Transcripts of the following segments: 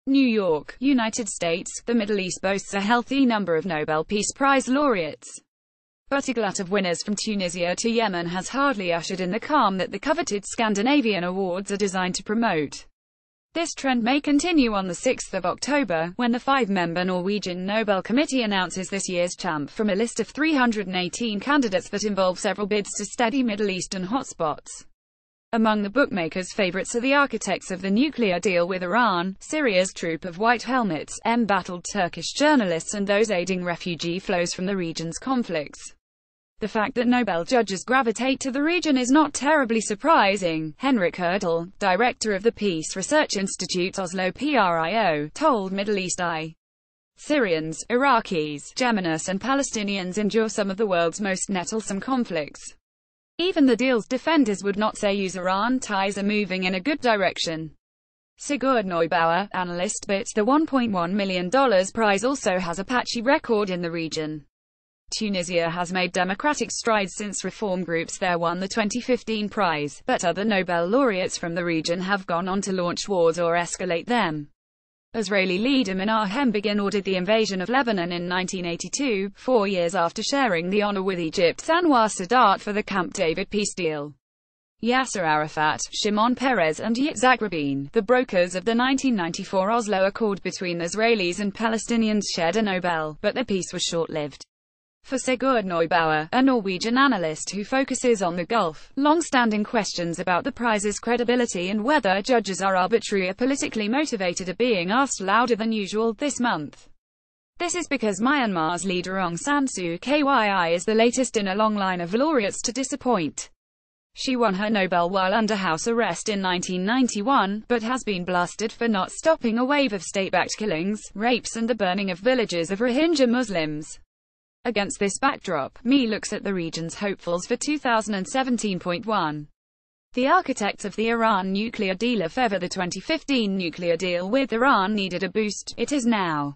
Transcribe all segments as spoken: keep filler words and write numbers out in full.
New York, United States. The Middle East boasts a healthy number of Nobel Peace Prize laureates, but a glut of winners from Tunisia to Yemen has hardly ushered in the calm that the coveted Scandinavian awards are designed to promote. This trend may continue on the sixth of October, when the five-member Norwegian Nobel Committee announces this year's champ from a list of three hundred eighteen candidates that involve several bids to steady Middle Eastern hotspots. Among the bookmakers' favorites are the architects of the nuclear deal with Iran, Syria's troupe of white helmets, embattled Turkish journalists and those aiding refugee flows from the region's conflicts. The fact that Nobel judges gravitate to the region is not terribly surprising. Henrik Urdal, director of the Peace Research Institute's Oslo P R I O, told Middle East Eye. Syrians, Iraqis, Yemenis and Palestinians endure some of the world's most nettlesome conflicts. Even the deal's defenders would not say USIran ties are moving in a good direction. Sigurd Neubauer, analystBut. The one point one million dollar prize also has a patchy record in the region. Tunisia has made democratic strides since reform groups there won the twenty fifteen prize, but other Nobel laureates from the region have gone on to launch wars or escalate them. Israeli leader Menachem Begin ordered the invasion of Lebanon in nineteen eighty-two, four years after sharing the honor with Egypt's Anwar Sadat for the Camp David peace deal. Yasser Arafat, Shimon Peres and Yitzhak Rabin, the brokers of the nineteen ninety-four Oslo Accord between Israelis and Palestinians, shared a Nobel, but the peace was short-lived. For Sigurd Neubauer, a Norwegian analyst who focuses on the Gulf, long-standing questions about the prize's credibility and whether judges are arbitrary or politically motivated are being asked louder than usual this month. This is because Myanmar's leader Aung San Suu Kyi is the latest in a long line of laureates to disappoint. She won her Nobel while under house arrest in nineteen ninety-one, but has been blasted for not stopping a wave of state-backed killings, rapes and the burning of villages of Rohingya Muslims. Against this backdrop, M E looks at the region's hopefuls for two thousand seventeen point one. The architects of the Iran nuclear deal. If ever the twenty fifteen nuclear deal with Iran needed a boost, it is now.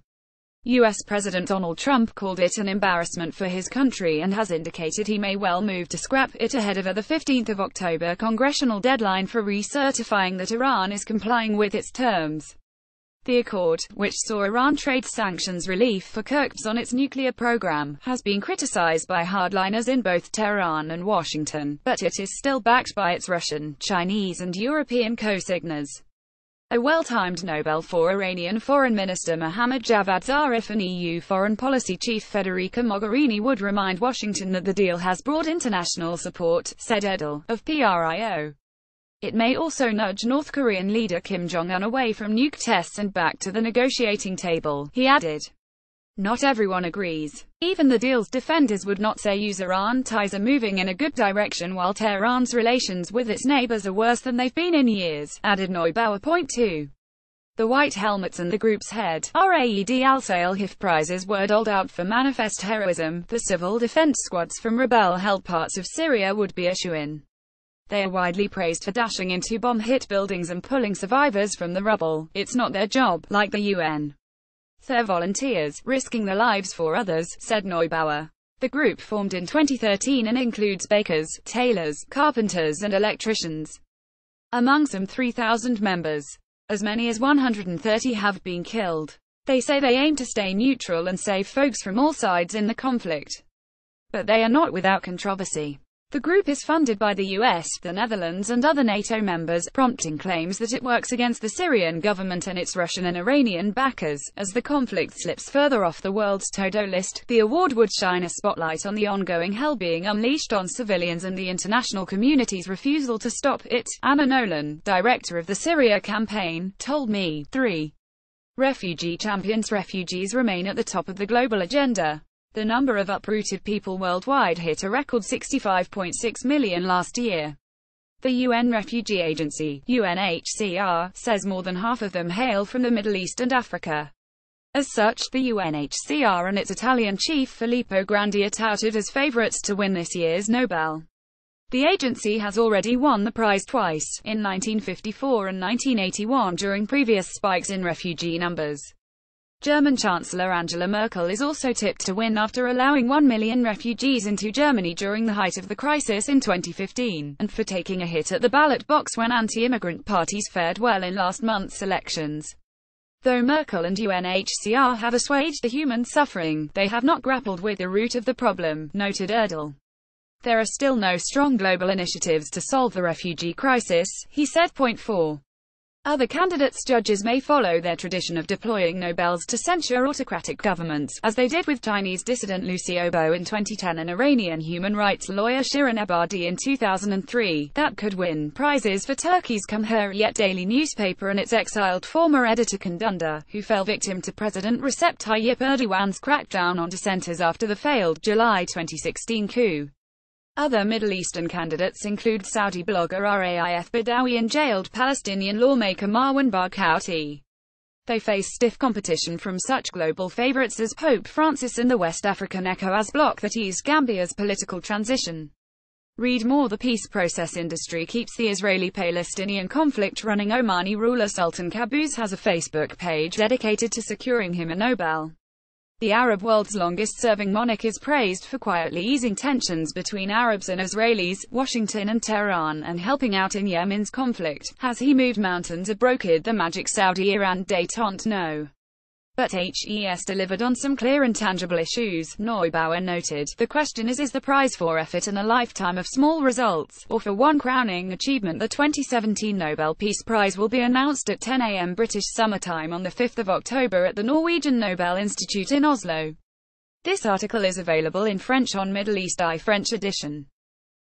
U S President Donald Trump called it an embarrassment for his country and has indicated he may well move to scrap it ahead of the fifteenth of October congressional deadline for recertifying that Iran is complying with its terms. The accord, which saw Iran trade sanctions relief for curbs on its nuclear program, has been criticized by hardliners in both Tehran and Washington, but it is still backed by its Russian, Chinese and European co-signers. A well-timed Nobel for Iranian Foreign Minister Mohammad Javad Zarif and E U Foreign Policy Chief Federica Mogherini would remind Washington that the deal has broad international support, said Urdal, of P R I O. It may also nudge North Korean leader Kim Jong-un away from nuke tests and back to the negotiating table, he added. Not everyone agrees. Even the deal's defenders would not say USIran ties are moving in a good direction while Tehran's relations with its neighbors are worse than they've been in years, added Neubauer. Point two. The White Helmets and the group's head, Raed al-Salih prizes were doled out for manifest heroism. The civil defense squads from rebel-held parts of Syria would be a shoo-in. They are widely praised for dashing into bomb-hit buildings and pulling survivors from the rubble. It's not their job, like the U N. They're volunteers, risking their lives for others, said Neubauer. The group formed in twenty thirteen and includes bakers, tailors, carpenters and electricians. Among some three thousand members, as many as one hundred thirty have been killed. They say they aim to stay neutral and save folks from all sides in the conflict. But they are not without controversy. The group is funded by the U S, the Netherlands and other NATO members, prompting claims that it works against the Syrian government and its Russian and Iranian backers. As the conflict slips further off the world's to-do list, the award would shine a spotlight on the ongoing hell being unleashed on civilians and the international community's refusal to stop it. Anna Nolan, director of the Syria campaign, told me. three. Refugee champions. Refugees remain at the top of the global agenda. The number of uprooted people worldwide hit a record sixty-five point six million last year. The U N Refugee Agency, U N H C R, says more than half of them hail from the Middle East and Africa. As such, the U N H C R and its Italian chief Filippo Grandi are touted as favorites to win this year's Nobel. The agency has already won the prize twice, in nineteen fifty-four and nineteen eighty-one during previous spikes in refugee numbers. German Chancellor Angela Merkel is also tipped to win after allowing one million refugees into Germany during the height of the crisis in twenty fifteen, and for taking a hit at the ballot box when anti-immigrant parties fared well in last month's elections. Though Merkel and U N H C R have assuaged the human suffering, they have not grappled with the root of the problem, noted Urdal. There are still no strong global initiatives to solve the refugee crisis, he said. Point four. Other candidates judges may follow their tradition of deploying Nobels to censure autocratic governments, as they did with Chinese dissident Liu Xiaobo in twenty ten and Iranian human rights lawyer Shirin Ebadi in two thousand three, that could win prizes for Turkey's Cumhuriyet daily newspaper and its exiled former editor Kundunda, who fell victim to President Recep Tayyip Erdogan's crackdown on dissenters after the failed July twenty sixteen coup. Other Middle Eastern candidates include Saudi blogger Raif Badawi and jailed Palestinian lawmaker Marwan Barghouti. They face stiff competition from such global favorites as Pope Francis and the West African ECOWAS bloc that eased Gambia's political transition. Read more. The peace process industry keeps the Israeli-Palestinian conflict running. Omani ruler Sultan Qaboos has a Facebook page dedicated to securing him a Nobel. The Arab world's longest-serving monarch is praised for quietly easing tensions between Arabs and Israelis, Washington and Tehran, and helping out in Yemen's conflict. Has he moved mountains or brokered the magic Saudi-Iran détente? No. But he's delivered on some clear and tangible issues, Neubauer noted. The question is, is the prize for effort and a lifetime of small results, or for one crowning achievement? The twenty seventeen Nobel Peace Prize will be announced at ten A M British summertime on the fifth of October at the Norwegian Nobel Institute in Oslo. This article is available in French on Mideast Eye French edition.